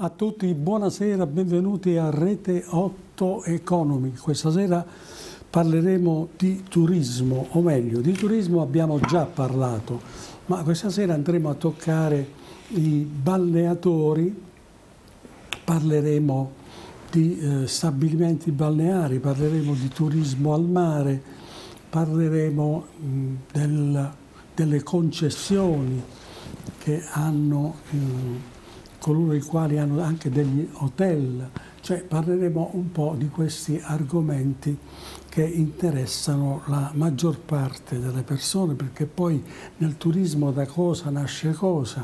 a tutti, buonasera, benvenuti a Rete 8 Economy. Questa sera parleremo di turismo, o meglio, di turismo abbiamo già parlato, ma questa sera andremo a toccare i balneatori, parleremo di stabilimenti balneari, parleremo di turismo al mare, parleremo delle concessioni che hanno coloro i quali hanno anche degli hotel, cioè parleremo un po' di questi argomenti che interessano la maggior parte delle persone, perché poi nel turismo da cosa nasce cosa.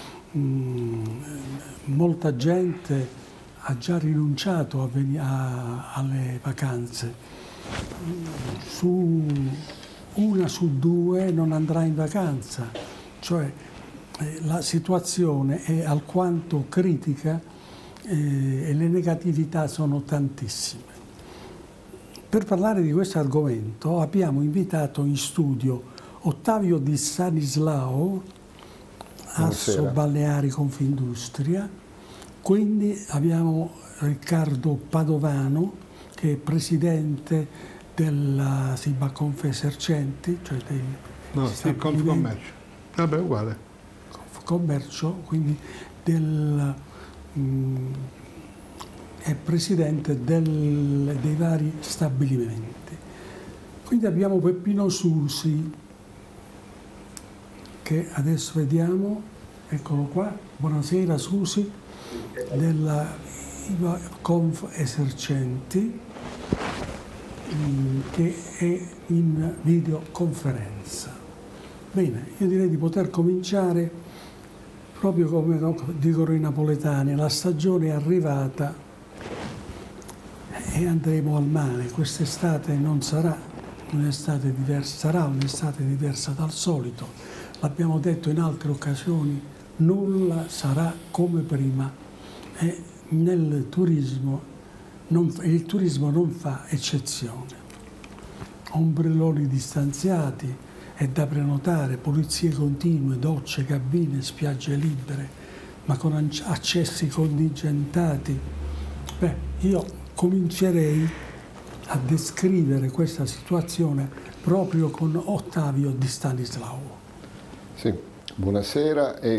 Molta gente ha già rinunciato alle vacanze. Una su due non andrà in vacanza, cioè la situazione è alquanto critica e le negatività sono tantissime. Per parlare di questo argomento abbiamo invitato in studio Ottavio Di Stanislao, Asso Balneari Confindustria, quindi abbiamo Riccardo Padovano, che è presidente della Confesercenti, cioè dei Confcommercio. Vabbè, uguale. Commercio, quindi è presidente dei vari stabilimenti. Quindi abbiamo Peppino Susi, che adesso vediamo, eccolo qua, buonasera Susi, della Confesercenti, che è in videoconferenza. Bene, io direi di poter cominciare proprio come dicono i napoletani, la stagione è arrivata e andremo al mare. Quest'estate non sarà un'estate diversa, sarà un'estate diversa dal solito. L'abbiamo detto in altre occasioni, nulla sarà come prima e nel turismo il turismo non fa eccezione. Ombrelloni distanziati, è da prenotare, pulizie continue, docce, cabine, spiagge libere, ma con accessi contingentati. Beh, io comincerei a descrivere questa situazione proprio con Ottavio Di Stanislao. Sì, buonasera. È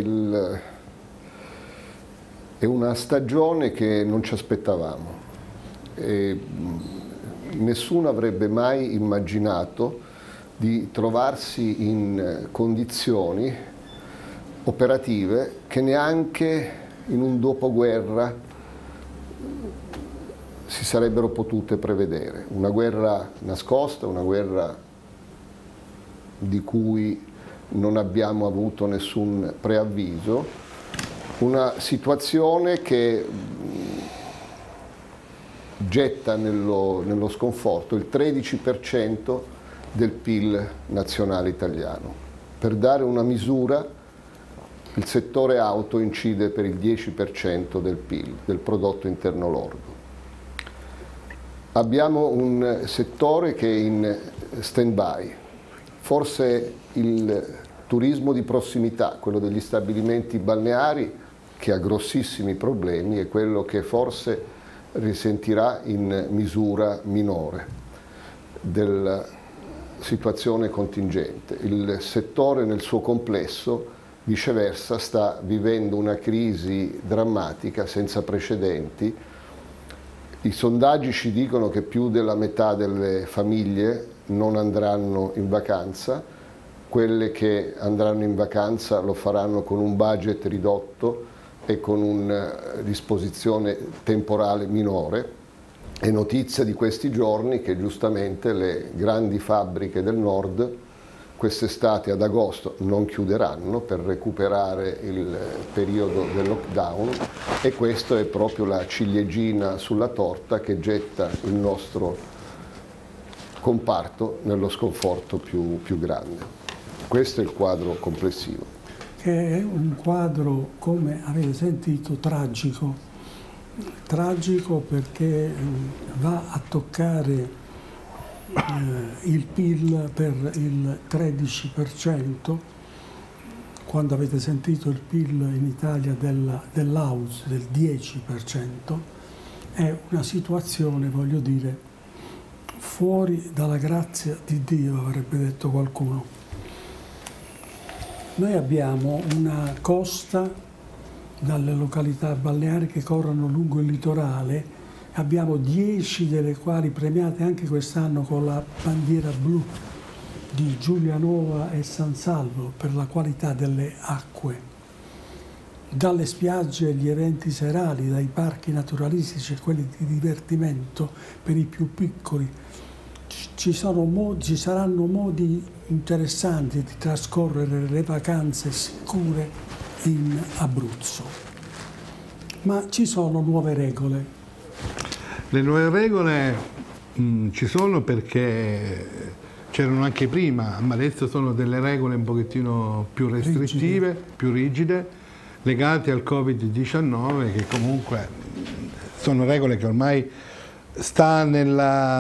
una stagione che non ci aspettavamo. Nessuno avrebbe mai immaginato di trovarsi in condizioni operative che neanche in un dopoguerra si sarebbero potute prevedere. Una guerra nascosta, una guerra di cui non abbiamo avuto nessun preavviso, una situazione che getta nello sconforto il 13% del PIL nazionale italiano. Per dare una misura, il settore auto incide per il 10% del PIL, del prodotto interno lordo. Abbiamo un settore che è in stand-by. Forse il turismo di prossimità, quello degli stabilimenti balneari, che ha grossissimi problemi, è quello che forse risentirà in misura minore della situazione contingente. Il settore nel suo complesso, viceversa, sta vivendo una crisi drammatica senza precedenti. I sondaggi ci dicono che più della metà delle famiglie non andranno in vacanza, quelle che andranno in vacanza lo faranno con un budget ridotto e con una disposizione temporale minore. È notizia di questi giorni che giustamente le grandi fabbriche del nord quest'estate ad agosto non chiuderanno per recuperare il periodo del lockdown, e questo è proprio la ciliegina sulla torta che getta il nostro comparto nello sconforto più grande. Questo è il quadro complessivo. Che è un quadro, come avete sentito, tragico. Tragico perché va a toccare il PIL per il 13%, quando avete sentito il PIL in Italia dell'AUS del 10%, è una situazione, voglio dire, fuori dalla grazia di Dio, avrebbe detto qualcuno. Noi abbiamo una costa dalle località balneari che corrono lungo il litorale, abbiamo 10 delle quali premiate anche quest'anno con la bandiera blu di Giulianova e San Salvo per la qualità delle acque. Dalle spiagge agli eventi serali, dai parchi naturalistici e quelli di divertimento per i più piccoli, ci saranno modi interessanti di trascorrere le vacanze sicure in Abruzzo. Ma ci sono nuove regole. Le nuove regole ci sono perché c'erano anche prima, ma adesso sono delle regole un pochettino più restrittive, più rigide, legate al Covid-19, che comunque sono regole che ormai sta nella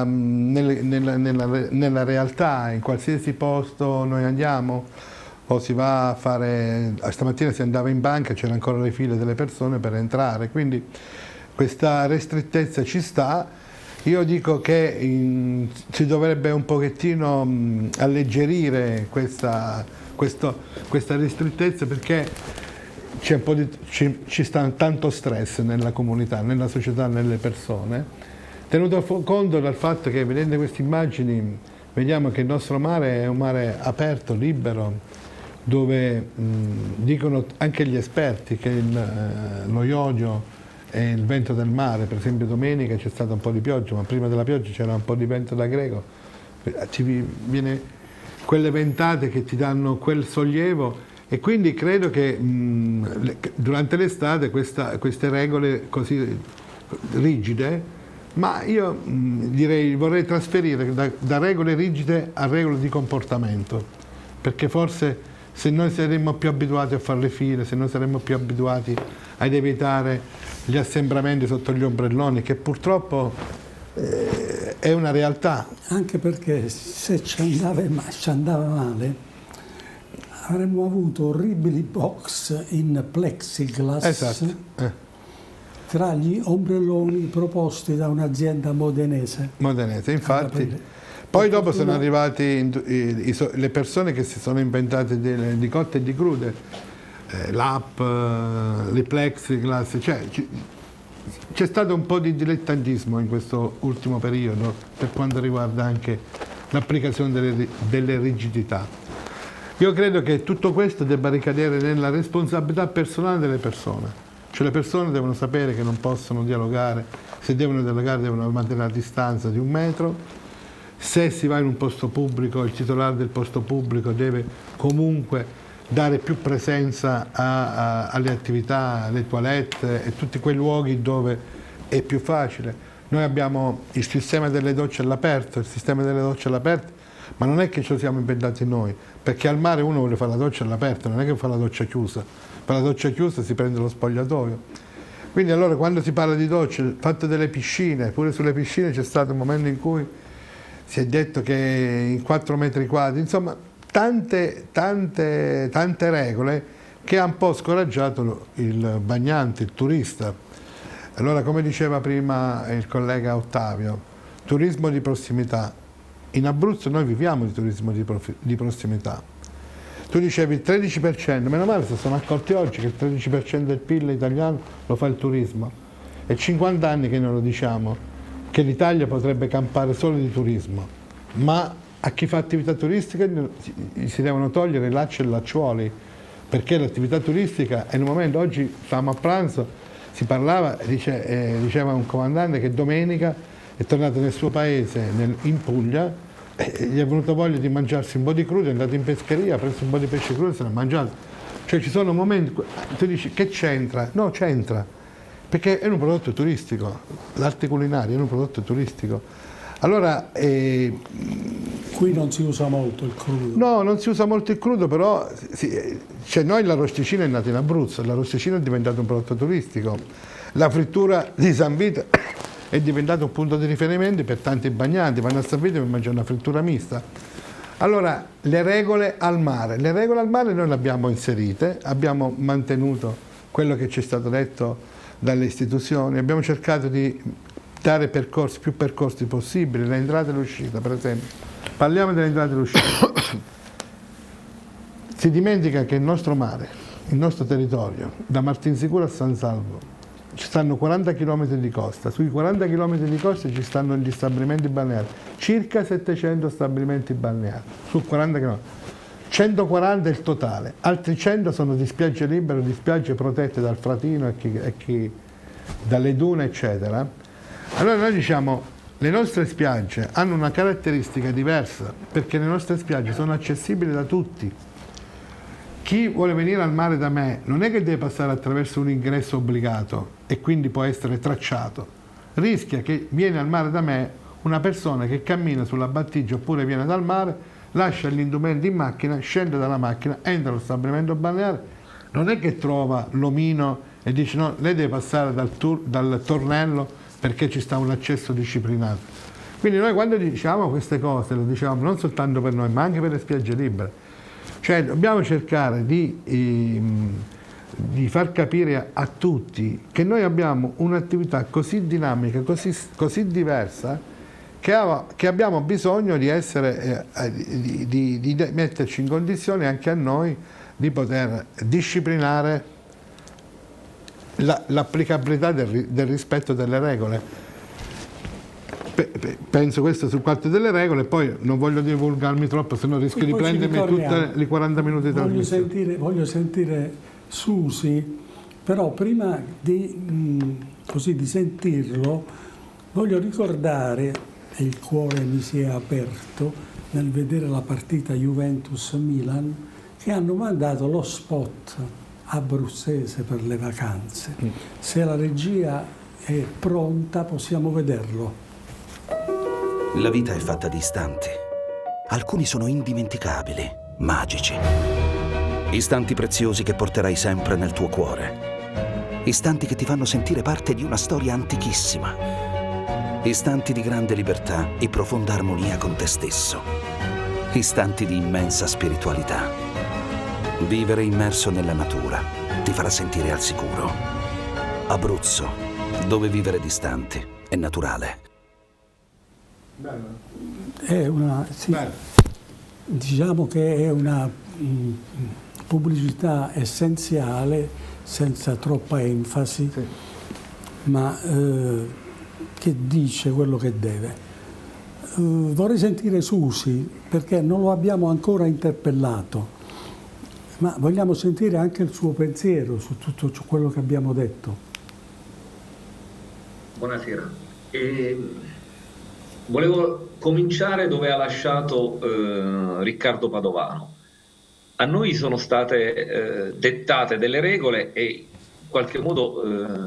realtà. In qualsiasi posto noi andiamo o si va a fare, stamattina si andava in banca, c'erano ancora le file delle persone per entrare, quindi questa ristrettezza ci sta. Io dico che si dovrebbe un pochettino alleggerire questa ristrettezza, perché c'è ci sta tanto stress nella comunità, nella società, nelle persone, tenuto conto dal fatto che, vedendo queste immagini, vediamo che il nostro mare è un mare aperto, libero, dove dicono anche gli esperti che lo iodio e il vento del mare, per esempio domenica c'è stata un po' di pioggia, ma prima della pioggia c'era un po' di vento da greco, viene quelle ventate che ti danno quel sollievo. E quindi credo che durante l'estate queste regole così rigide, ma io vorrei trasferire da regole rigide a regole di comportamento, perché forse se noi saremmo più abituati a fare le file, se noi saremmo più abituati ad evitare gli assembramenti sotto gli ombrelloni, che purtroppo è una realtà. Anche perché se ci andava male, avremmo avuto orribili box in plexiglass, esatto, tra gli ombrelloni proposti da un'azienda modenese. Modenese, infatti. Poi dopo sono arrivati le persone che si sono inventate di cotte e di crude, l'app, le plexiglass, cioè c'è stato un po' di dilettantismo in questo ultimo periodo per quanto riguarda anche l'applicazione delle rigidità. Io credo che tutto questo debba ricadere nella responsabilità personale delle persone, cioè le persone devono sapere che non possono dialogare, se devono dialogare devono mantenere la distanza di 1 metro, se si va in un posto pubblico il titolare del posto pubblico deve comunque dare più presenza alle attività, alle toilette e tutti quei luoghi dove è più facile. Noi abbiamo il sistema delle docce all'aperto, ma non è che ce lo siamo inventati noi, perché al mare uno vuole fare la doccia all'aperto, non è che fa la doccia chiusa. Per la doccia chiusa si prende lo spogliatoio. Quindi allora quando si parla di docce, il fatto delle piscine, pure sulle piscine c'è stato un momento in cui si è detto che in 4 metri quadri, insomma tante regole che hanno un po' scoraggiato il bagnante, il turista. Allora, come diceva prima il collega Ottavio, turismo di prossimità. In Abruzzo noi viviamo di turismo di prossimità. Tu dicevi il 13%, meno male si sono accorti oggi che il 13% del PIL italiano lo fa il turismo. È 50 anni che noi lo diciamo, che l'Italia potrebbe campare solo di turismo, ma a chi fa attività turistica si devono togliere i lacci e lacciuoli, perché l'attività turistica è in un momento, oggi stavamo a pranzo, si parlava, diceva un comandante che domenica è tornato nel suo paese, in Puglia, gli è venuta voglia di mangiarsi un po' di crudo, è andato in pescheria, ha preso un po' di pesce crudo e se l'ha mangiato. Cioè ci sono momenti, tu dici che c'entra? No, c'entra, perché è un prodotto turistico, l'arte culinaria è un prodotto turistico. Allora, qui non si usa molto il crudo. No, non si usa molto il crudo, però cioè noi l'arrosticino è nato in Abruzzo, l'arrosticino è diventato un prodotto turistico. La frittura di San Vito è diventato un punto di riferimento per tanti bagnanti, vanno a San Vito per mangiare una frittura mista. Allora, le regole al mare noi le abbiamo inserite, abbiamo mantenuto quello che ci è stato detto dalle istituzioni, abbiamo cercato di dare più percorsi possibili, l'entrata e l'uscita per esempio. Parliamo dell'entrata e l'uscita. Si dimentica che il nostro mare, il nostro territorio, da Martinsicuro a San Salvo, ci stanno 40 km di costa, sui 40 km di costa ci stanno gli stabilimenti balneari, circa 700 stabilimenti balneari, su 40 km. 140 è il totale, altri 100 sono di spiagge libere, di spiagge protette dal fratino dalle dune eccetera. Allora noi diciamo, le nostre spiagge hanno una caratteristica diversa, perché le nostre spiagge sono accessibili da tutti. Chi vuole venire al mare da me non è che deve passare attraverso un ingresso obbligato e quindi può essere tracciato. Rischia che viene al mare da me una persona che cammina sulla battigia oppure viene dal mare, lascia gli indumenti in macchina, scende dalla macchina, entra allo stabilimento balneare, non è che trova l'omino e dice no, lei deve passare dal tornello perché ci sta un accesso disciplinato. Quindi noi quando diciamo queste cose le diciamo non soltanto per noi ma anche per le spiagge libere. Cioè dobbiamo cercare di far capire a tutti che noi abbiamo un'attività così dinamica, così diversa, che abbiamo bisogno di metterci in condizione anche a noi di poter disciplinare l'applicabilità del rispetto delle regole. Penso questo sul quadro delle regole, poi non voglio divulgarmi troppo, se no rischio di prendermi tutti i 40 minuti di trasmissione. Voglio sentire Susi, però prima di sentirlo voglio ricordare, e il cuore mi si è aperto nel vedere la partita Juventus-Milan, che hanno mandato lo spot abruzzese per le vacanze. Se la regia è pronta possiamo vederlo. La vita è fatta di istanti. Alcuni sono indimenticabili, magici. Istanti preziosi che porterai sempre nel tuo cuore. Istanti che ti fanno sentire parte di una storia antichissima. Istanti di grande libertà e profonda armonia con te stesso. Istanti di immensa spiritualità. Vivere immerso nella natura ti farà sentire al sicuro. Abruzzo, dove vivere distanti è naturale. È una, sì, diciamo che è una pubblicità essenziale, senza troppa enfasi, sì, ma che dice quello che deve. Vorrei sentire Susi, perché non lo abbiamo ancora interpellato, ma vogliamo sentire anche il suo pensiero su tutto quello che abbiamo detto. Buonasera. Volevo cominciare dove ha lasciato Riccardo Padovano. A noi sono state dettate delle regole e in qualche modo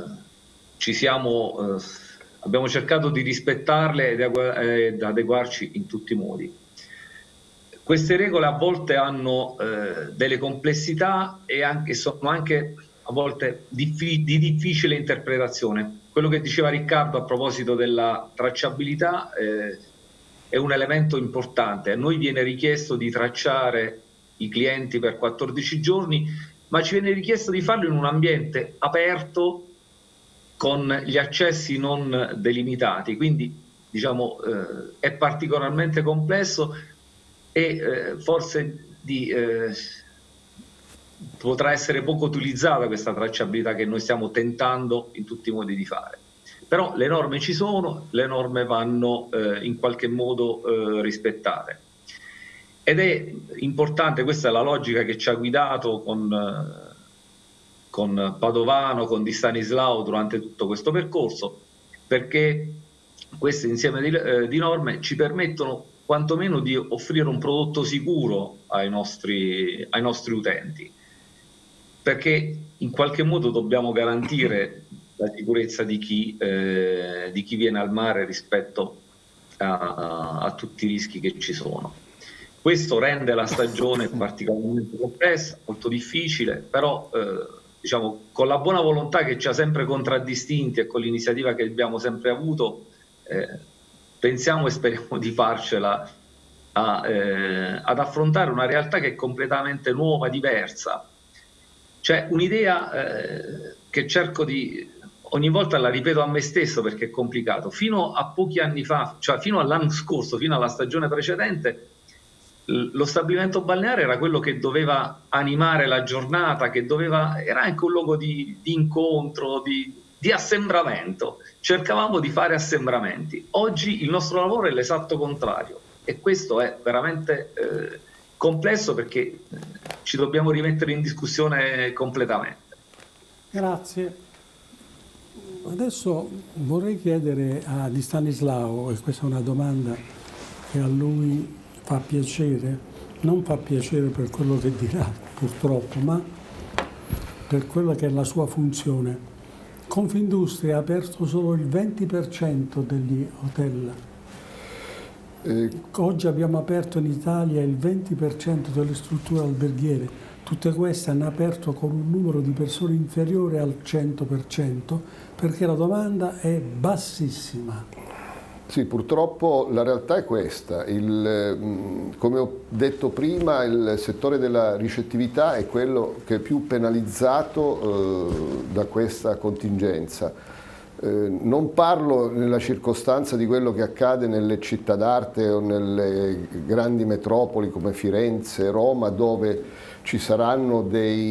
abbiamo cercato di rispettarle ed adeguarci in tutti i modi. Queste regole a volte hanno delle complessità e sono anche a volte di difficile interpretazione. Quello che diceva Riccardo a proposito della tracciabilità è un elemento importante. A noi viene richiesto di tracciare i clienti per 14 giorni, ma ci viene richiesto di farlo in un ambiente aperto con gli accessi non delimitati, quindi diciamo è particolarmente complesso e forse potrà essere poco utilizzata questa tracciabilità che noi stiamo tentando in tutti i modi di fare. Però le norme ci sono, le norme vanno in qualche modo rispettate. Ed è importante, questa è la logica che ci ha guidato con Padovano, con Di Stanislao durante tutto questo percorso, perché questo insieme di norme ci permettono quantomeno di offrire un prodotto sicuro ai nostri utenti, perché in qualche modo dobbiamo garantire la sicurezza di chi viene al mare rispetto a tutti i rischi che ci sono. Questo rende la stagione particolarmente complessa, molto difficile, però diciamo, con la buona volontà che ci ha sempre contraddistinti e con l'iniziativa che abbiamo sempre avuto, pensiamo e speriamo di farcela ad affrontare una realtà che è completamente nuova, diversa. Cioè un'idea che cerco di... ogni volta la ripeto a me stesso perché è complicato. Fino a pochi anni fa, cioè fino all'anno scorso, fino alla stagione precedente, lo stabilimento balneare era quello che doveva animare la giornata, era anche un luogo di incontro, di assembramento. Cercavamo di fare assembramenti. Oggi il nostro lavoro è l'esatto contrario e questo è veramente complesso perché ci dobbiamo rimettere in discussione completamente. Grazie. Adesso vorrei chiedere di Stanislao, e questa è una domanda che a lui fa piacere, non fa piacere per quello che dirà purtroppo, ma per quella che è la sua funzione. Confindustria ha aperto solo il 20% degli hotel. Oggi abbiamo aperto in Italia il 20% delle strutture alberghiere. Tutte queste hanno aperto con un numero di persone inferiore al 100% perché la domanda è bassissima. Sì, purtroppo la realtà è questa. Come ho detto prima, il settore della ricettività è quello che è più penalizzato da questa contingenza. Non parlo nella circostanza di quello che accade nelle città d'arte o nelle grandi metropoli come Firenze e Roma, dove ci saranno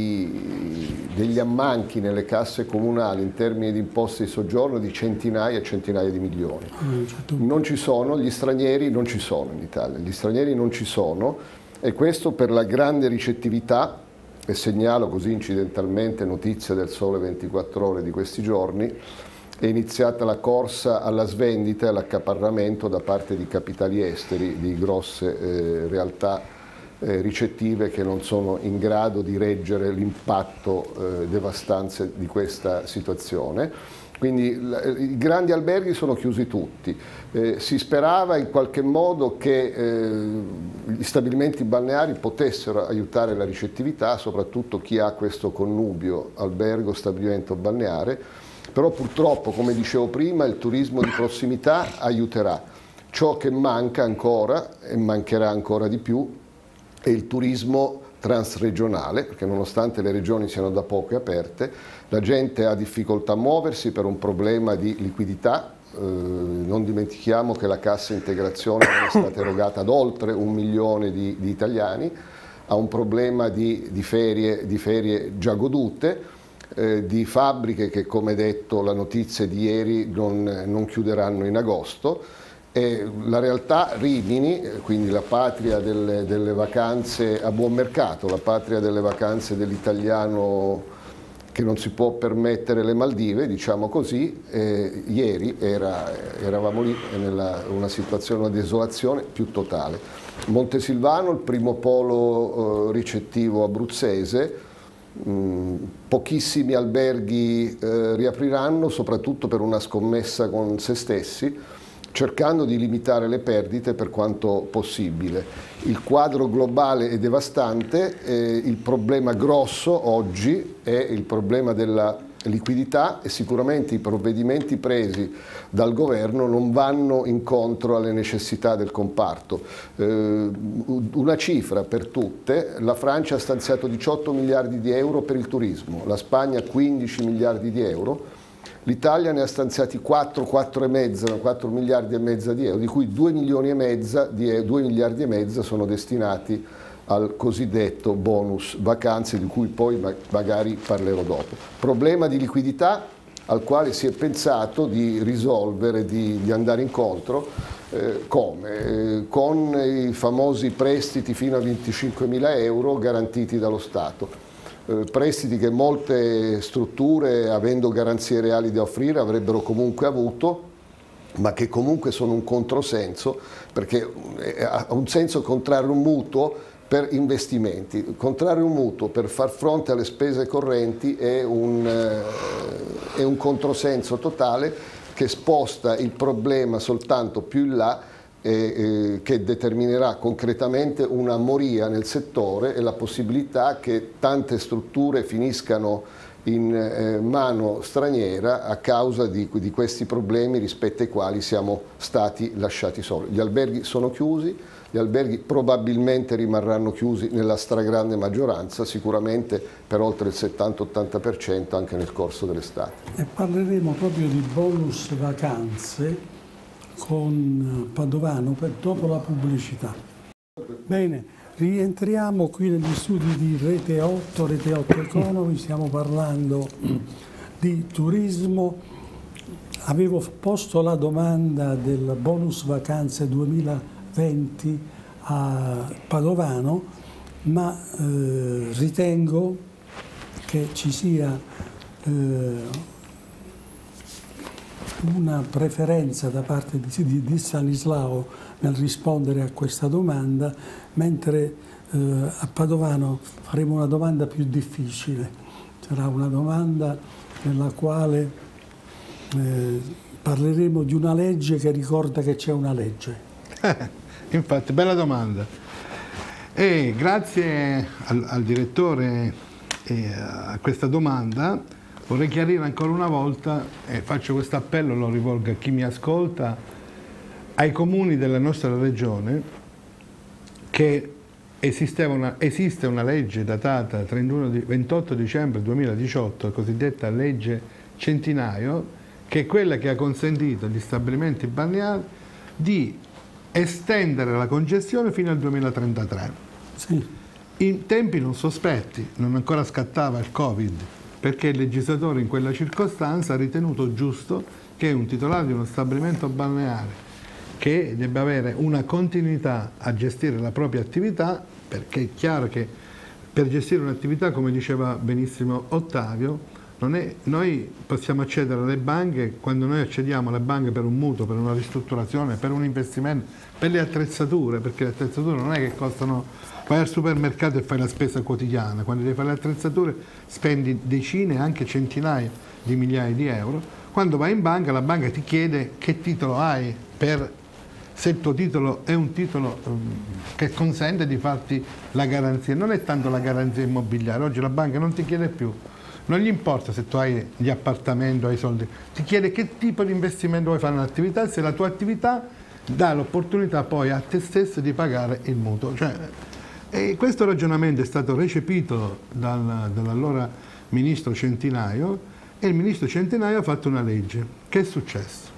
degli ammanchi nelle casse comunali in termini di imposte di soggiorno di centinaia e centinaia di milioni. Non ci sono, gli stranieri non ci sono in Italia, gli stranieri non ci sono, e questo per la grande ricettività, e segnalo così incidentalmente notizia del Sole 24 Ore di questi giorni, è iniziata la corsa alla svendita e all'accaparramento da parte di capitali esteri di grosse realtà ricettive che non sono in grado di reggere l'impatto devastante di questa situazione. Quindi i grandi alberghi sono chiusi tutti. Si sperava in qualche modo che gli stabilimenti balneari potessero aiutare la ricettività, soprattutto chi ha questo connubio albergo-stabilimento balneare, però purtroppo, come dicevo prima, il turismo di prossimità aiuterà. Ciò che manca ancora, e mancherà ancora di più, è il turismo transregionale, perché nonostante le regioni siano da poco aperte, la gente ha difficoltà a muoversi per un problema di liquidità. Non dimentichiamo che la cassa integrazione è stata erogata ad oltre 1 milione di italiani, ha un problema di ferie già godute, di fabbriche che, come detto la notizia di ieri, non chiuderanno in agosto. E la realtà Rimini, quindi la patria delle vacanze a buon mercato, la patria delle vacanze dell'italiano che non si può permettere le Maldive, diciamo così, ieri eravamo lì nella una situazione, una desolazione più totale. Montesilvano, il primo polo ricettivo abruzzese, pochissimi alberghi riapriranno, soprattutto per una scommessa con se stessi, cercando di limitare le perdite per quanto possibile. Il quadro globale è devastante, il problema grosso oggi è il problema della liquidità e sicuramente i provvedimenti presi dal governo non vanno incontro alle necessità del comparto. Una cifra per tutte: la Francia ha stanziato 18 miliardi di euro per il turismo, la Spagna 15 miliardi di euro, l'Italia ne ha stanziati 4 miliardi e mezzo di euro, di cui 2 miliardi e mezzo sono destinati al cosiddetto bonus vacanze, di cui poi magari parlerò dopo. Problema di liquidità al quale si è pensato di risolvere, di andare incontro, come? Con i famosi prestiti fino a 25.000 euro garantiti dallo Stato. Prestiti che molte strutture, avendo garanzie reali da offrire, avrebbero comunque avuto, ma che comunque sono un controsenso, perché ha un senso contrarre un mutuo per investimenti. Contrarre un mutuo per far fronte alle spese correnti è un controsenso totale che sposta il problema soltanto più in là, che determinerà concretamente una moria nel settore e la possibilità che tante strutture finiscano in mano straniera a causa di questi problemi rispetto ai quali siamo stati lasciati soli. Gli alberghi sono chiusi, gli Gli alberghi probabilmente rimarranno chiusi nella stragrande maggioranza, sicuramente per oltre il 70-80% anche nel corso dell'estate. E parleremo proprio di bonus vacanze con Padovano dopo la pubblicità. Bene, rientriamo qui negli studi di Rete 8 Economy, stiamo parlando di turismo. Avevo posto la domanda del bonus vacanze 2020 a Padovano, ma ritengo che ci sia una preferenza da parte di Stanislao nel rispondere a questa domanda, mentre a Padovano faremo una domanda più difficile. Sarà una domanda nella quale parleremo di una legge che ricorda che c'è una legge. Infatti, bella domanda. E grazie al direttore a questa domanda vorrei chiarire ancora una volta, e faccio questo appello, lo rivolgo a chi mi ascolta, ai comuni della nostra regione, che esiste una legge datata 28 dicembre 2018, la cosiddetta legge Centinaio, che è quella che ha consentito agli stabilimenti balneari di estendere la congestione fino al 2033. Sì. In tempi non sospetti, non ancora scattava il Covid, perché il legislatore in quella circostanza ha ritenuto giusto che un titolare di uno stabilimento balneare che debba avere una continuità a gestire la propria attività, perché è chiaro che per gestire un'attività, come diceva benissimo Ottavio, noi possiamo accedere alle banche, quando noi accediamo alle banche per un mutuo, per una ristrutturazione, per un investimento, per le attrezzature, perché le attrezzature non è che costano, vai al supermercato e fai la spesa quotidiana, quando devi fare le attrezzature spendi decine, anche centinaia di migliaia di euro. Quando vai in banca, la banca ti chiede che titolo hai, se il tuo titolo è un titolo che consente di farti la garanzia. Non è tanto la garanzia immobiliare, oggi la banca non ti chiede più. Non gli importa se tu hai gli appartamenti o hai soldi, ti chiede che tipo di investimento vuoi fare nell'attività, se la tua attività dà l'opportunità poi a te stesso di pagare il mutuo. E questo ragionamento è stato recepito dall'allora ministro Centinaio, e il ministro Centinaio ha fatto una legge. Che è successo?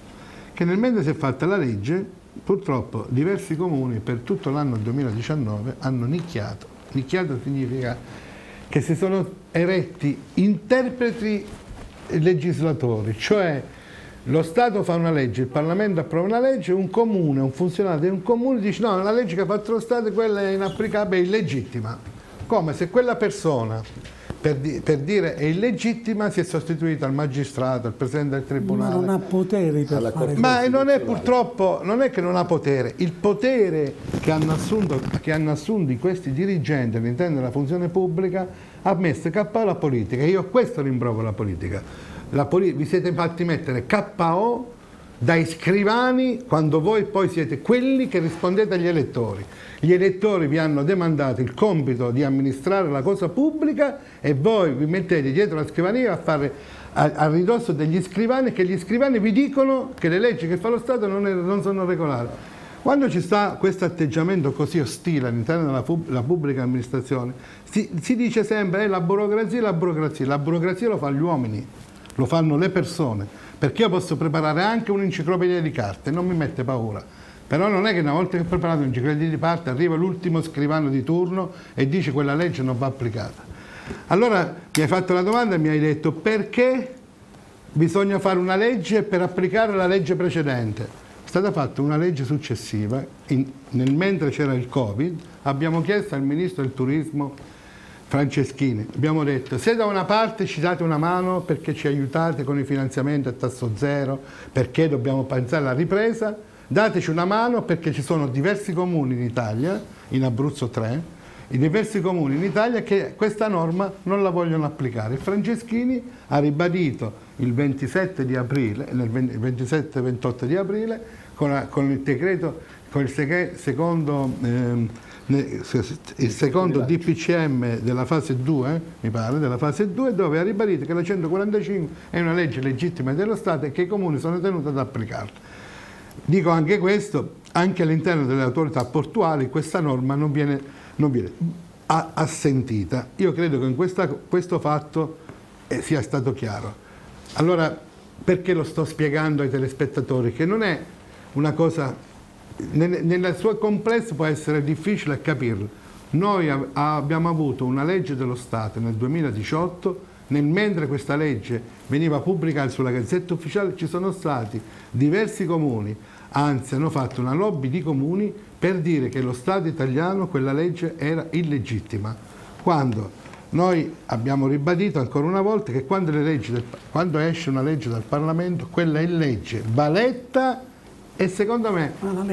Che nel mentre si è fatta la legge, purtroppo diversi comuni per tutto l'anno 2019 hanno nicchiato. Nicchiato significa che si sono eretti interpreti legislatori, cioè lo Stato fa una legge, il Parlamento approva una legge, un comune, un funzionario di un comune dice no, la legge che ha fatto lo Stato quella è inapplicabile, è illegittima. Come se quella persona, per dire è illegittima, si è sostituita al magistrato, al presidente del tribunale. Ma non ha poteri per fare. Ma non è purtroppo, non è che non ha potere, il potere che hanno assunto questi dirigenti all'interno della funzione pubblica ha messo KO la politica. Io questo rimprovero la politica. Vi siete fatti mettere KO dai scrivani quando voi poi siete quelli che rispondete agli elettori. Gli elettori vi hanno demandato il compito di amministrare la cosa pubblica e voi vi mettete dietro la scrivania a fare a ridosso degli scrivani, che gli scrivani vi dicono che le leggi che fa lo Stato non sono regolari. Quando ci sta questo atteggiamento così ostile all'interno della pubblica amministrazione, si dice sempre la burocrazia. La burocrazia lo fanno gli uomini, lo fanno le persone, perché io posso preparare anche un'enciclopedia di carte, non mi mette paura. Però non è che una volta che ho preparato un'enciclopedia di carte arriva l'ultimo scrivano di turno e dice quella legge non va applicata. Allora mi hai fatto la domanda e mi hai detto perché bisogna fare una legge per applicare la legge precedente. È stata fatta una legge successiva, mentre c'era il Covid, abbiamo chiesto al Ministro del Turismo Franceschini, abbiamo detto se da una parte ci date una mano perché ci aiutate con i finanziamenti a tasso zero, perché dobbiamo pensare alla ripresa, dateci una mano perché ci sono diversi comuni in Italia, in Abruzzo 3, i diversi comuni in Italia che questa norma non la vogliono applicare. Il Franceschini ha ribadito il 27 di aprile, il 27-28 di aprile, con il decreto, con il secondo DPCM della fase 2, mi pare, della fase 2, dove ha ribadito che la 145 è una legge legittima dello Stato e che i comuni sono tenuti ad applicarla. dico anche questo, anche all'interno delle autorità portuali questa norma non viene assentita. Io credo che in questo fatto sia stato chiaro. Allora, perché lo sto spiegando ai telespettatori? Che non è una cosa, nel suo complesso può essere difficile capirlo. Noi abbiamo avuto una legge dello Stato nel 2018, mentre questa legge veniva pubblicata sulla Gazzetta Ufficiale, ci sono stati diversi comuni, anzi hanno fatto una lobby di comuni per dire che lo Stato italiano quella legge era illegittima, quando noi abbiamo ribadito ancora una volta che quando esce una legge dal Parlamento, quella è legge, va letta e secondo me...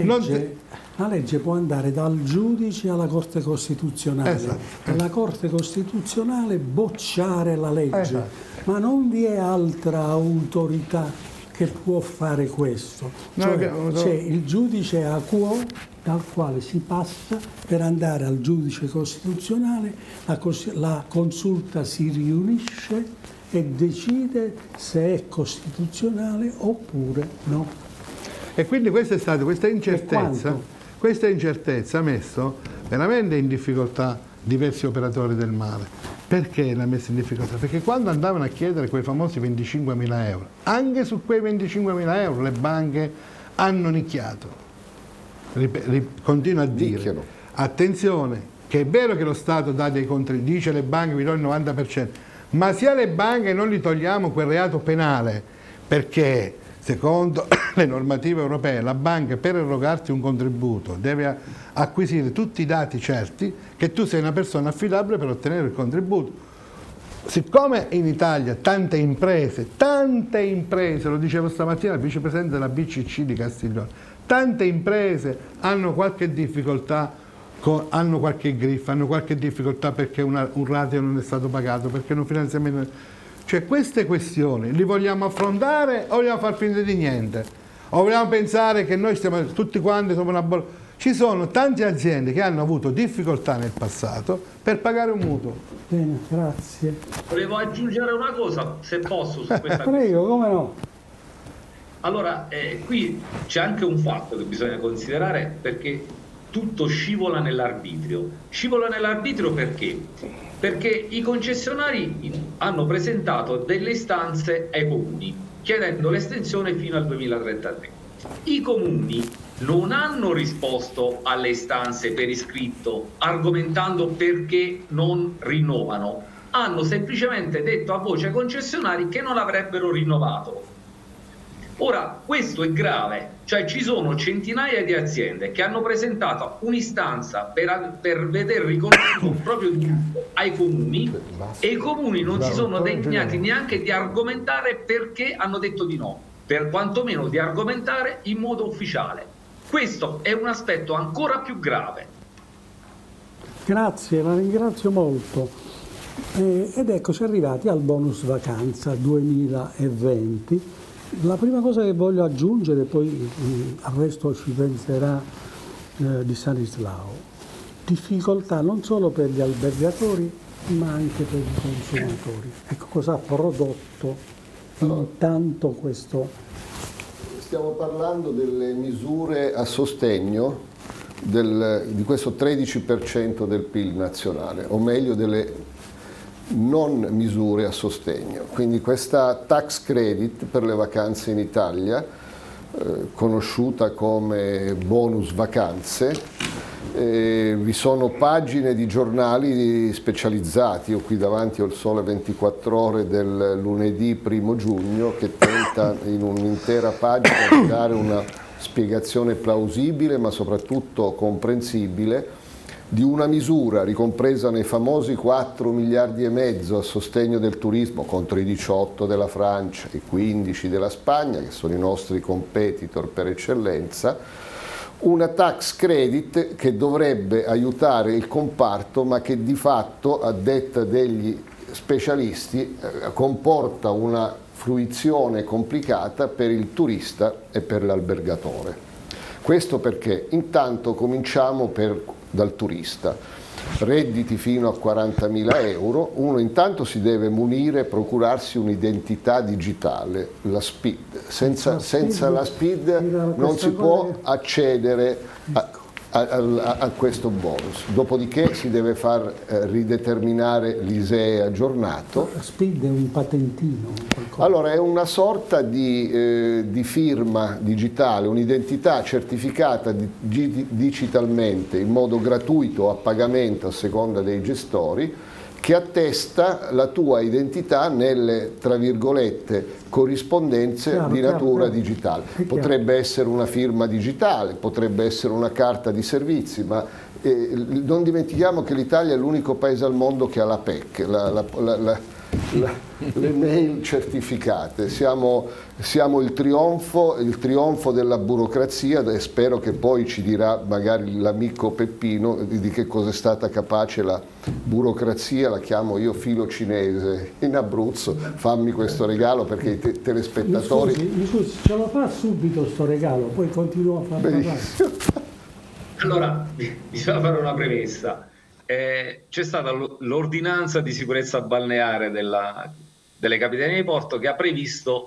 La legge può andare dal giudice alla Corte Costituzionale, esatto, e la Corte Costituzionale bocciare la legge, esatto, ma non vi è altra autorità che può fare questo. C'è il giudice a quo dal quale si passa per andare al giudice costituzionale, la consulta si riunisce e decide se è costituzionale oppure no. E quindi questa è stata questa incertezza ha messo veramente in difficoltà diversi operatori del mare. Perché l'ha messa in difficoltà? Perché quando andavano a chiedere quei famosi 25.000 euro, anche su quei 25.000 euro le banche hanno nicchiato. Continuo a dire, attenzione, che è vero che lo Stato dà dei contributi, dice le banche vi do il 90%, ma sia le banche non gli togliamo quel reato penale, perché secondo le normative europee la banca per erogarti un contributo deve acquisire tutti i dati certi che tu sei una persona affidabile per ottenere il contributo. Siccome in Italia tante imprese, lo dicevo stamattina al vicepresidente della BCC di Castiglione, tante imprese hanno qualche difficoltà, hanno qualche griffa, hanno qualche difficoltà perché un rateo non è stato pagato, perché un finanziamento... Cioè queste questioni li vogliamo affrontare o vogliamo far finta di niente? O vogliamo pensare che noi stiamo tutti quanti siamo una Ci sono tante aziende che hanno avuto difficoltà nel passato per pagare un mutuo. Bene, grazie. Volevo aggiungere una cosa, se posso, su questa Prego, come no? Allora, qui c'è anche un fatto che bisogna considerare, perché tutto scivola nell'arbitrio. Scivola nell'arbitrio perché? Perché i concessionari hanno presentato delle istanze ai comuni, chiedendo l'estensione fino al 2033. I comuni non hanno risposto alle istanze per iscritto, argomentando perché non rinnovano. Hanno semplicemente detto a voce ai concessionari che non avrebbero rinnovato. Ora, questo è grave, cioè ci sono centinaia di aziende che hanno presentato un'istanza per vedere riconosciuto un proprio diritto ai comuni e i comuni non si sono degnati neanche di argomentare perché hanno detto di no, per quantomeno di argomentare in modo ufficiale. Questo è un aspetto ancora più grave. Grazie, la ringrazio molto. Ed eccoci arrivati al bonus vacanza 2020. La prima cosa che voglio aggiungere, poi al resto ci penserà di Stanislao, difficoltà non solo per gli albergatori ma anche per i consumatori. Ecco cosa ha prodotto intanto questo. Stiamo parlando delle misure a sostegno di questo 13% del PIL nazionale, o meglio delle non misure a sostegno. Quindi questa tax credit per le vacanze in Italia, conosciuta come bonus vacanze, vi sono pagine di giornali specializzati. Io qui davanti ho il Sole 24 Ore del lunedì 1 giugno che tenta in un'intera pagina di dare una spiegazione plausibile ma soprattutto comprensibile di una misura ricompresa nei famosi 4 miliardi e mezzo a sostegno del turismo contro i 18 della Francia, i 15 della Spagna, che sono i nostri competitor per eccellenza, una tax credit che dovrebbe aiutare il comparto ma che di fatto, a detta degli specialisti, comporta una fruizione complicata per il turista e per l'albergatore. Questo perché intanto cominciamo dal turista. redditi fino a 40.000 euro, uno intanto si deve munire e procurarsi un'identità digitale, la SPID. Senza la SPID non si può accedere a questo bonus. Dopodiché si deve far rideterminare l'ISEE aggiornato. La SPID è un patentino? Qualcosa. Allora è una sorta di firma digitale, un'identità certificata digitalmente in modo gratuito o a pagamento a seconda dei gestori, che attesta la tua identità nelle, tra virgolette, corrispondenze di natura digitale. Potrebbe essere una firma digitale, potrebbe essere una carta di servizi, ma non dimentichiamo che l'Italia è l'unico paese al mondo che ha la PEC, le mail certificate. Siamo il trionfo della burocrazia, e spero che poi ci dirà magari l'amico Peppino di che cosa è stata capace la burocrazia, la chiamo io filo cinese in Abruzzo. Fammi questo regalo perché i telespettatori... Mi scusi, ce lo fa subito sto regalo, poi continuo a far parlare. Allora, bisogna fare una premessa. C'è stata l'ordinanza di sicurezza balneare delle Capitanerie di Porto che ha previsto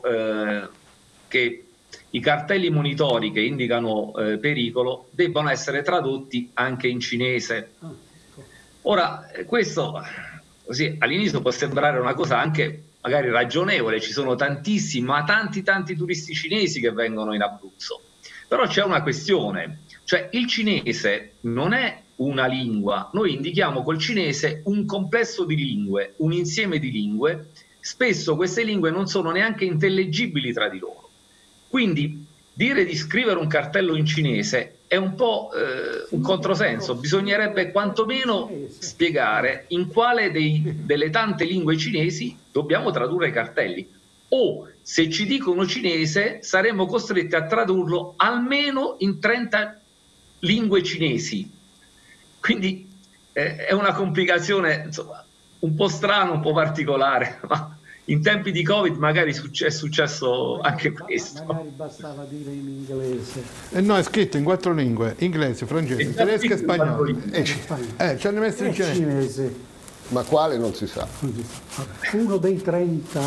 che i cartelli monitori che indicano pericolo debbano essere tradotti anche in cinese. Ora, questo così all'inizio può sembrare una cosa anche magari ragionevole, ci sono tantissimi, ma tanti turisti cinesi che vengono in Abruzzo. Però c'è una questione, cioè il cinese non è una lingua, noi indichiamo col cinese un complesso di lingue, un insieme di lingue, spesso queste lingue non sono neanche intellegibili tra di loro. Quindi dire di scrivere un cartello in cinese è un po' un controsenso, bisognerebbe quantomeno spiegare in quale delle tante lingue cinesi dobbiamo tradurre i cartelli, o se ci dicono cinese saremmo costretti a tradurlo almeno in 30 lingue cinesi. Quindi è una complicazione, insomma, un po' strana, un po' particolare, ma in tempi di Covid magari è successo anche questo. Magari bastava dire in inglese. No, è scritto in 4 lingue: inglese, francese, tedesco e spagnolo. Ci hanno messo in cinese. Ma quale non si sa. Uno dei 30.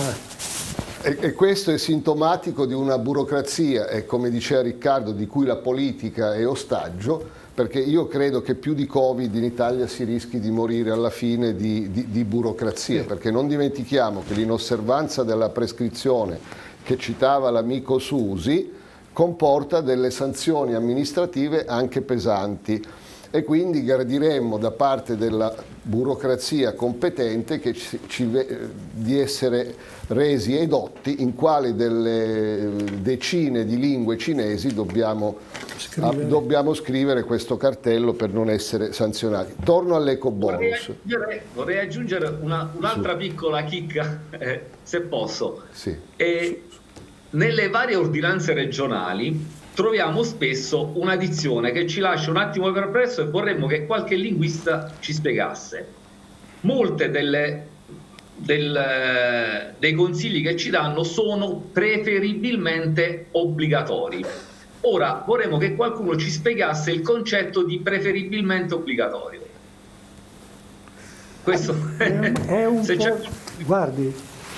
E questo è sintomatico di una burocrazia, e come diceva Riccardo, di cui la politica è ostaggio, perché io credo che più di Covid in Italia si rischi di morire alla fine di burocrazia, perché non dimentichiamo che l'inosservanza della prescrizione che citava l'amico Susi comporta delle sanzioni amministrative anche pesanti, e quindi gradiremmo da parte della burocrazia competente di essere resi edotti in quale delle decine di lingue cinesi dobbiamo scrivere questo cartello per non essere sanzionati. Torno all'ecobonus. Vorrei aggiungere un'altra piccola chicca, se posso. Sì. Nelle varie ordinanze regionali troviamo spesso una dizione che ci lascia un attimo perplesso, e vorremmo che qualche linguista ci spiegasse. Molte dei consigli che ci danno sono preferibilmente obbligatori. Ora vorremmo che qualcuno ci spiegasse il concetto di preferibilmente obbligatorio. Questo è un po'... Guardi,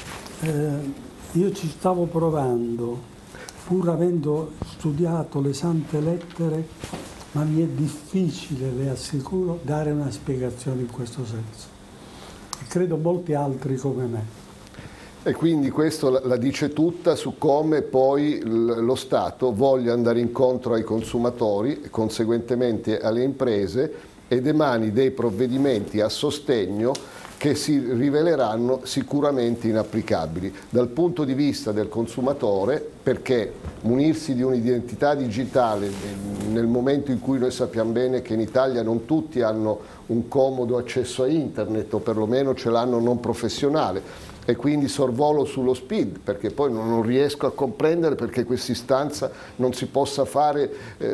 io ci stavo provando, pur avendo studiato le sante lettere, ma mi è difficile, le assicuro, dare una spiegazione in questo senso. E credo molti altri come me. E quindi questo la dice tutta su come poi lo Stato voglia andare incontro ai consumatori e conseguentemente alle imprese, ed emani dei provvedimenti a sostegno che si riveleranno sicuramente inapplicabili dal punto di vista del consumatore, perché munirsi di un'identità digitale nel momento in cui noi sappiamo bene che in Italia non tutti hanno un comodo accesso a internet, o perlomeno ce l'hanno non professionale, e quindi sorvolo sullo SPID, perché poi non riesco a comprendere perché questa istanza non si possa fare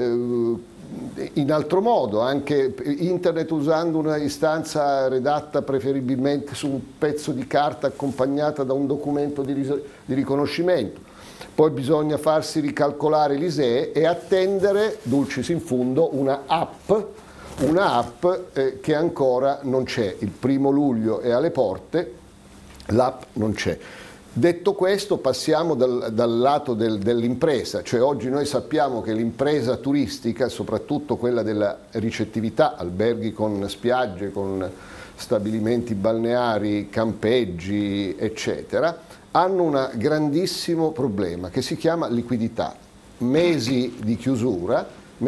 in altro modo, anche internet usando una istanza redatta preferibilmente su un pezzo di carta accompagnata da un documento di riconoscimento. Poi bisogna farsi ricalcolare l'ISEE e attendere, dulcis in fundo, una app una app che ancora non c'è. Il 1° luglio è alle porte, l'app non c'è. Detto questo, passiamo dal lato dell'impresa, cioè oggi noi sappiamo che l'impresa turistica, soprattutto quella della ricettività, alberghi con spiagge, con stabilimenti balneari, campeggi, eccetera, hanno un grandissimo problema che si chiama liquidità. Mesi di chiusura,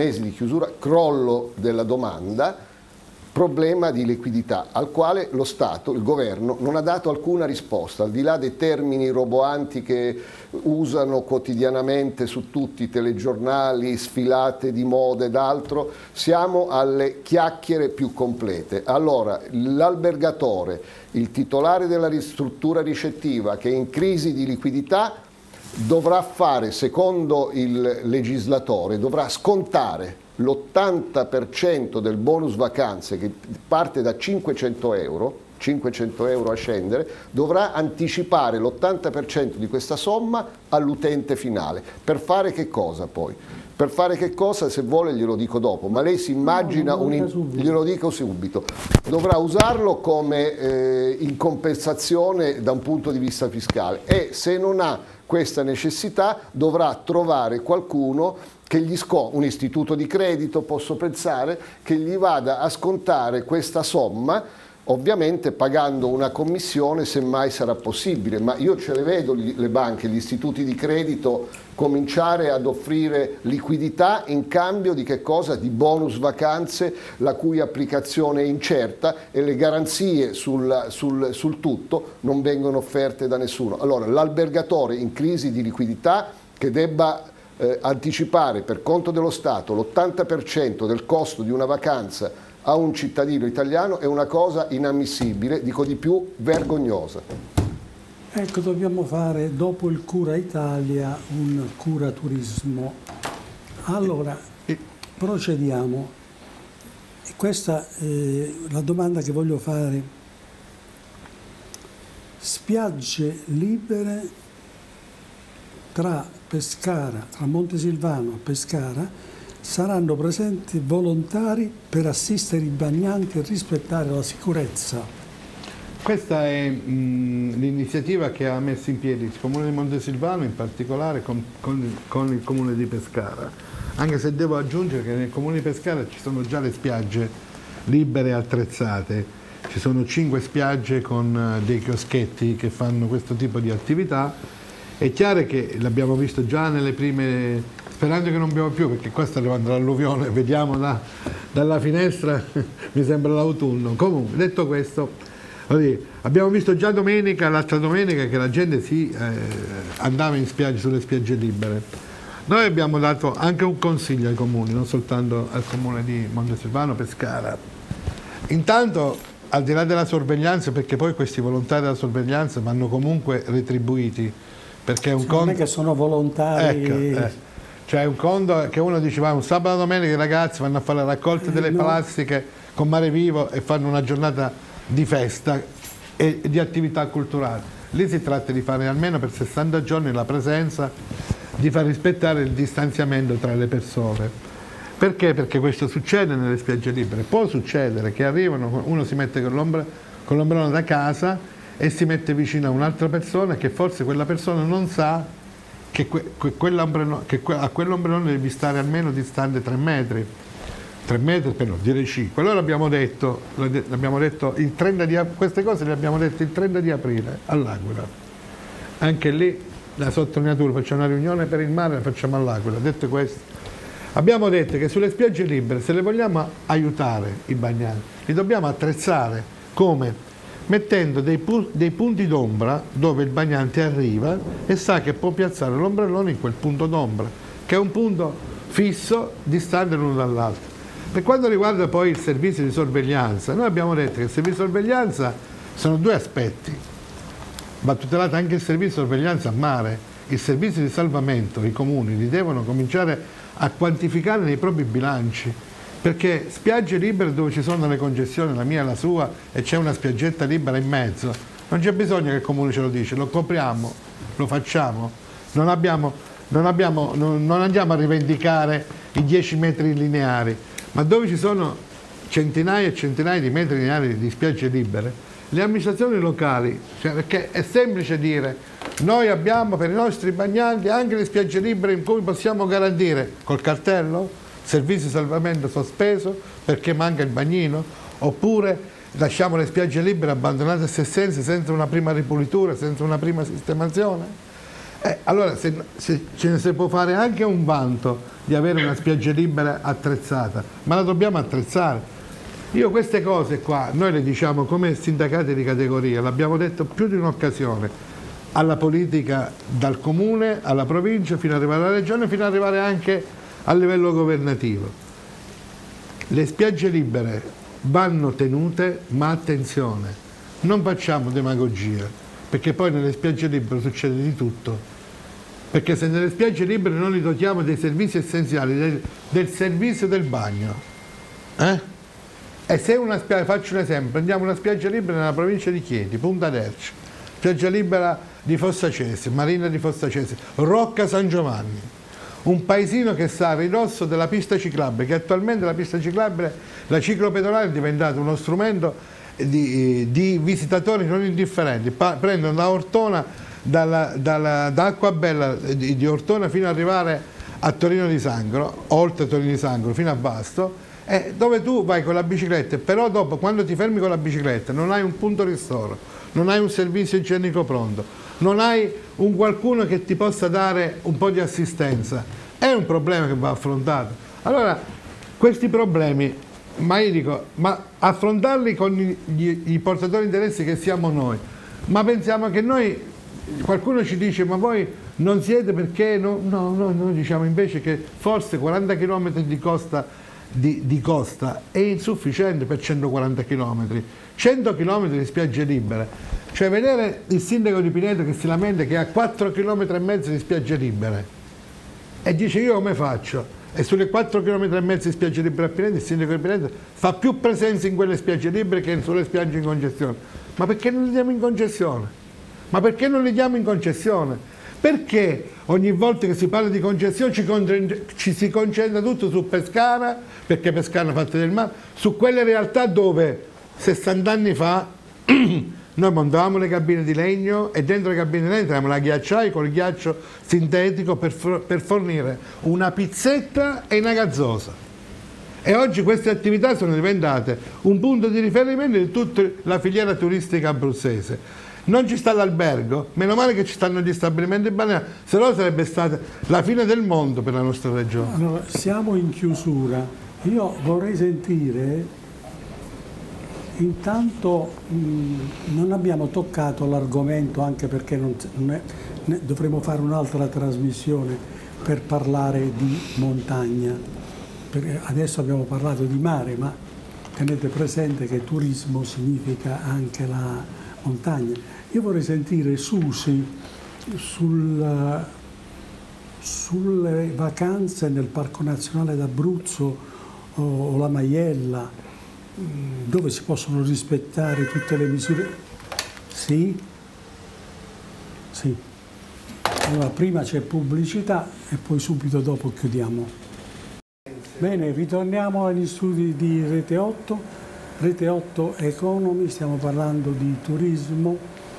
crollo della domanda, problema di liquidità al quale lo Stato, il governo, non ha dato alcuna risposta, al di là dei termini roboanti che usano quotidianamente su tutti i telegiornali, sfilate di moda ed altro. Siamo alle chiacchiere più complete. Allora, l'albergatore, il titolare della struttura ricettiva che è in crisi di liquidità, dovrà fare, secondo il legislatore, dovrà scontare l'80% del bonus vacanze che parte da 500 euro a scendere, dovrà anticipare l'80% di questa somma all'utente finale. Per fare che cosa poi? Per fare che cosa, se vuole glielo dico dopo, ma lei si immagina, glielo dico subito, dovrà usarlo come in compensazione da un punto di vista fiscale e se non ha questa necessità dovrà trovare qualcuno che un istituto di credito, posso pensare, che gli vada a scontare questa somma, ovviamente pagando una commissione se mai sarà possibile, ma io ce le vedo le banche, gli istituti di credito cominciare ad offrire liquidità in cambio di che cosa? Di bonus vacanze la cui applicazione è incerta e le garanzie sul tutto non vengono offerte da nessuno. Allora l'albergatore in crisi di liquidità che debba anticipare per conto dello Stato l'80% del costo di una vacanza a un cittadino italiano è una cosa inammissibile, dico di più, vergognosa. Ecco, dobbiamo fare dopo il Cura Italia un Cura Turismo. Allora, procediamo. Questa è la domanda che voglio fare. Spiagge libere tra Pescara, tra Montesilvano e Pescara, saranno presenti volontari per assistere i bagnanti e rispettare la sicurezza. Questa è l'iniziativa che ha messo in piedi il Comune di Montesilvano, in particolare con il Comune di Pescara. Anche se devo aggiungere che nel Comune di Pescara ci sono già le spiagge libere e attrezzate. Ci sono 5 spiagge con dei chioschetti che fanno questo tipo di attività. È chiaro che l'abbiamo visto già nelle prime, sperando che non piova più, perché qua sta arrivando l'alluvione, vediamo dalla finestra, mi sembra l'autunno. Comunque, detto questo, abbiamo visto già l'altra domenica, che la gente andava in spiaggia, sulle spiagge libere. Noi abbiamo dato anche un consiglio ai comuni, non soltanto al comune di Montesilvano, Pescara. Intanto, al di là della sorveglianza, perché poi questi volontari della sorveglianza vanno comunque retribuiti, perché è un conto... Non è che sono volontari... Ecco, cioè un conto che uno diceva un sabato e domenica i ragazzi vanno a fare la raccolta delle plastiche con Mare Vivo e fanno una giornata di festa e di attività culturali. Lì si tratta di fare almeno per 60 giorni la presenza, di far rispettare il distanziamento tra le persone. Perché? Perché questo succede nelle spiagge libere. Può succedere che arrivano, uno si mette con l'ombrellone da casa e si mette vicino a un'altra persona che forse quella persona non sa che a quell'ombrellone devi stare almeno distante 3 metri. 3 metri per no, dire 5. Allora abbiamo detto il 30 di, queste cose le abbiamo dette il 30 di aprile all'Aquila. Anche lì la sottolineatura, facciamo una riunione per il mare, la facciamo all'Aquila. Detto questo, abbiamo detto che sulle spiagge libere, se le vogliamo aiutare i bagnanti, li dobbiamo attrezzare come? Mettendo dei punti d'ombra dove il bagnante arriva e sa che può piazzare l'ombrellone in quel punto d'ombra, che è un punto fisso, distante l'uno dall'altro. Per quanto riguarda poi il servizio di sorveglianza, noi abbiamo detto che il servizio di sorveglianza sono 2 aspetti. Va tutelato anche il servizio di sorveglianza a mare. Il servizio di salvamento, i comuni li devono cominciare a quantificare nei propri bilanci. Perché spiagge libere dove ci sono le concessioni, la mia e la sua, e c'è una spiaggetta libera in mezzo, non c'è bisogno che il comune ce lo dice, lo copriamo, lo facciamo, non andiamo a rivendicare i 10 metri lineari, ma dove ci sono centinaia e centinaia di metri lineari di spiagge libere, le amministrazioni locali, cioè, perché è semplice dire noi abbiamo per i nostri bagnanti anche le spiagge libere in cui possiamo garantire col cartello servizio di salvamento sospeso perché manca il bagnino, oppure lasciamo le spiagge libere abbandonate a se stesse senza una prima ripulitura, senza una prima sistemazione. Allora se ce ne si può fare anche un vanto di avere una spiaggia libera attrezzata, ma la dobbiamo attrezzare. Io queste cose qua, noi le diciamo come sindacati di categoria, l'abbiamo detto più di un'occasione, alla politica dal comune, alla provincia, fino ad arrivare alla regione, fino ad arrivare anche a livello governativo. Le spiagge libere vanno tenute, ma attenzione, non facciamo demagogia, perché poi nelle spiagge libere succede di tutto, perché se nelle spiagge libere non li dotiamo dei servizi essenziali, del servizio del bagno, e se una spiaggia, faccio un esempio, prendiamo una spiaggia libera nella provincia di Chieti, Punta d'Erci, spiaggia libera di Fossa Cesi, Marina di Fossa Cesi, Rocca San Giovanni, un paesino che sta a ridosso della pista ciclabile, che attualmente la pista ciclabile, la ciclopedonale è diventata uno strumento di visitatori non indifferenti, prendono da Ortona, da Acquabella di Ortona fino ad arrivare a Torino di Sangro, oltre Torino di Sangro fino a Vasto, dove tu vai con la bicicletta, però dopo quando ti fermi con la bicicletta non hai un punto ristoro, non hai un servizio igienico pronto, non hai un qualcuno che ti possa dare un po' di assistenza. È un problema che va affrontato. Allora questi problemi, ma io dico, ma affrontarli con i portatori di interessi che siamo noi, ma pensiamo che noi, qualcuno ci dice ma voi non siete perché noi diciamo invece che forse 40 km di costa è insufficiente per 140 km, 100 km di spiagge libere, cioè vedere il sindaco di Pineto che si lamenta che ha 4,5 km di spiagge libere e dice io come faccio? E sulle 4,5 km di spiagge libere a Pineto il sindaco di Pineto fa più presenza in quelle spiagge libere che sulle spiagge in concessione. Ma perché non li diamo in concessione? Ma perché non li diamo in concessione? Perché ogni volta che si parla di concessione ci si concentra tutto su Pescara, perché Pescara fa parte del mare, su quelle realtà dove 60 anni fa noi montavamo le cabine di legno e dentro le cabine di legno avevamo la ghiacciaia con il ghiaccio sintetico per fornire una pizzetta e una gazzosa. E oggi queste attività sono diventate un punto di riferimento di tutta la filiera turistica abruzzese. Non ci sta l'albergo, meno male che ci stanno gli stabilimenti balneari, se no sarebbe stata la fine del mondo per la nostra regione. Allora, siamo in chiusura. Io vorrei sentire, intanto non abbiamo toccato l'argomento, anche perché dovremo fare un'altra trasmissione per parlare di montagna. Perché adesso abbiamo parlato di mare, ma tenete presente che turismo significa anche la montagna. Io vorrei sentire Susi sulle vacanze nel Parco Nazionale d'Abruzzo o la Maiella, dove si possono rispettare tutte le misure. Sì? Sì. Allora, prima c'è pubblicità e poi subito dopo chiudiamo. Bene, ritorniamo agli studi di Rete 8. Rete 8 Economy, stiamo parlando di turismo.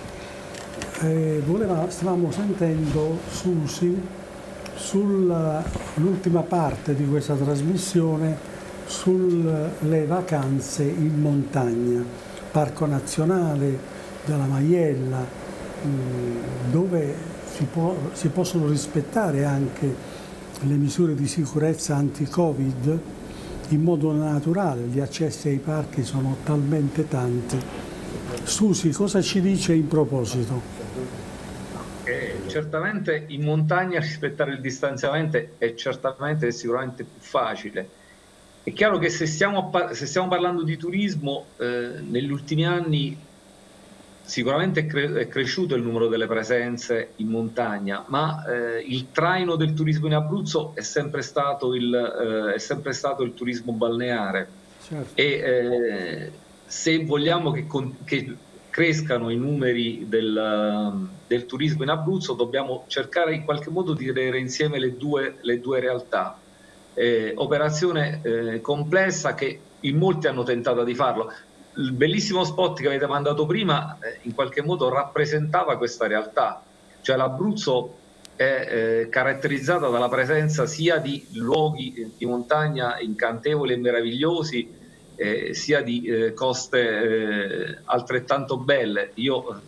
Stavamo sentendo Susi sull'ultima parte di questa trasmissione sulle vacanze in montagna, Parco Nazionale della Maiella, dove si possono rispettare anche le misure di sicurezza anti-Covid in modo naturale. Gli accessi ai parchi sono talmente tanti. Susi, cosa ci dice in proposito? Certamente in montagna rispettare il distanziamento è sicuramente più facile. È chiaro che se stiamo parlando di turismo, negli ultimi anni sicuramente è cresciuto il numero delle presenze in montagna, ma il traino del turismo in Abruzzo è sempre stato il turismo balneare. Certo. E se vogliamo che crescano i numeri del turismo in Abruzzo, dobbiamo cercare in qualche modo di tenere insieme le due realtà. Operazione complessa che in molti hanno tentato di farlo. Il bellissimo spot che avete mandato prima in qualche modo rappresentava questa realtà, cioè l'Abruzzo è caratterizzata dalla presenza sia di luoghi di montagna incantevoli e meravigliosi, sia di coste altrettanto belle. Io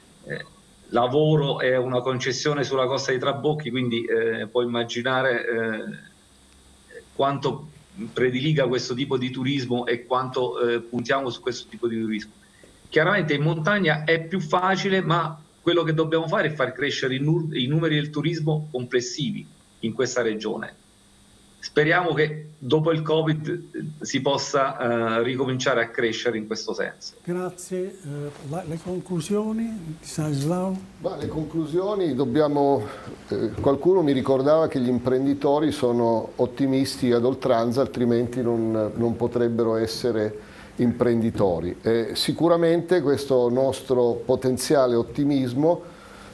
lavoro è una concessione sulla costa dei Trabocchi, quindi puoi immaginare quanto prediliga questo tipo di turismo e quanto puntiamo su questo tipo di turismo. Chiaramente in montagna è più facile, ma quello che dobbiamo fare è far crescere i numeri del turismo complessivi in questa regione. Speriamo che dopo il Covid si possa ricominciare a crescere in questo senso. Grazie. Le conclusioni di Stanislao? Le conclusioni dobbiamo... qualcuno mi ricordava che gli imprenditori sono ottimisti ad oltranza, altrimenti non potrebbero essere imprenditori. Sicuramente questo nostro potenziale ottimismo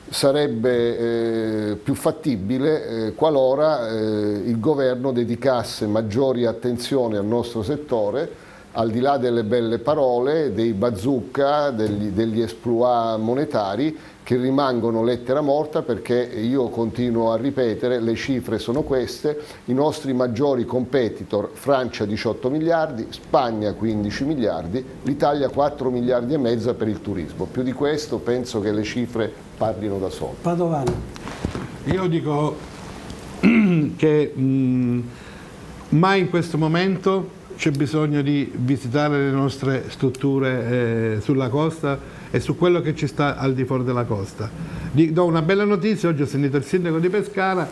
sarebbe più fattibile qualora il governo dedicasse maggiori attenzione al nostro settore, al di là delle belle parole, dei bazooka, degli exploit monetari che rimangono lettera morta, perché io continuo a ripetere, le cifre sono queste: i nostri maggiori competitor, Francia 18 miliardi, Spagna 15 miliardi, l'Italia 4 miliardi e mezzo per il turismo. Più di questo penso che le cifre parlino da sole. Padovano. Io dico che mai in questo momento c'è bisogno di visitare le nostre strutture sulla costa e su quello che ci sta al di fuori della costa. Do una bella notizia: oggi ho sentito il sindaco di Pescara,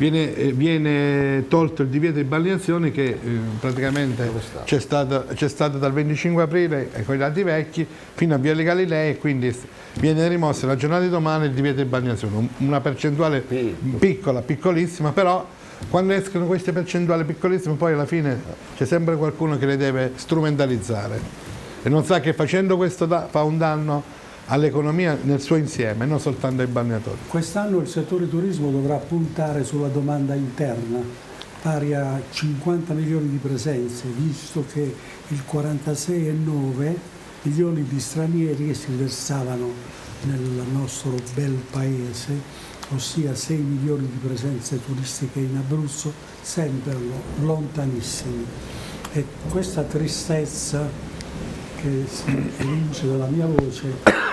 viene tolto il divieto di balneazione che praticamente c'è stato dal 25 aprile con i dati vecchi fino a Via Galilei, e quindi viene rimossa la giornata di domani il divieto di balneazione, una percentuale piccola, piccolissima, però quando escono queste percentuali piccolissime poi alla fine c'è sempre qualcuno che le deve strumentalizzare e non sa che facendo questo fa un danno all'economia nel suo insieme, non soltanto ai balneatori. Quest'anno il settore turismo dovrà puntare sulla domanda interna, pari a 50 milioni di presenze, visto che il 46,9 milioni di stranieri che si versavano nel nostro bel paese, ossia 6 milioni di presenze turistiche in Abruzzo, sembrano lontanissimi. E questa tristezza che si evince dalla mia voce,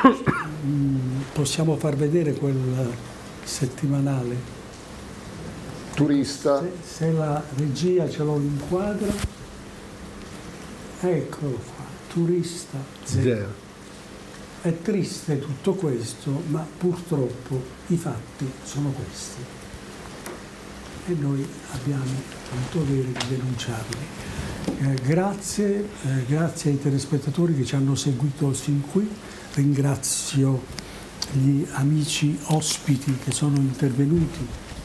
possiamo far vedere quel settimanale Turista. Se la regia ce lo inquadra, eccolo qua, Turista zero. È triste tutto questo, ma purtroppo i fatti sono questi e noi abbiamo il dovere di denunciarli. Grazie ai telespettatori che ci hanno seguito sin qui, ringrazio gli amici ospiti che sono intervenuti,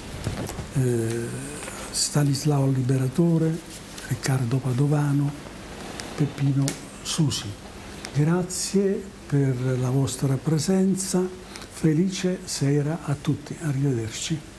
Stanislao Liberatore, Riccardo Padovano, Peppino Susi. Grazie per la vostra presenza, felice sera a tutti, arrivederci.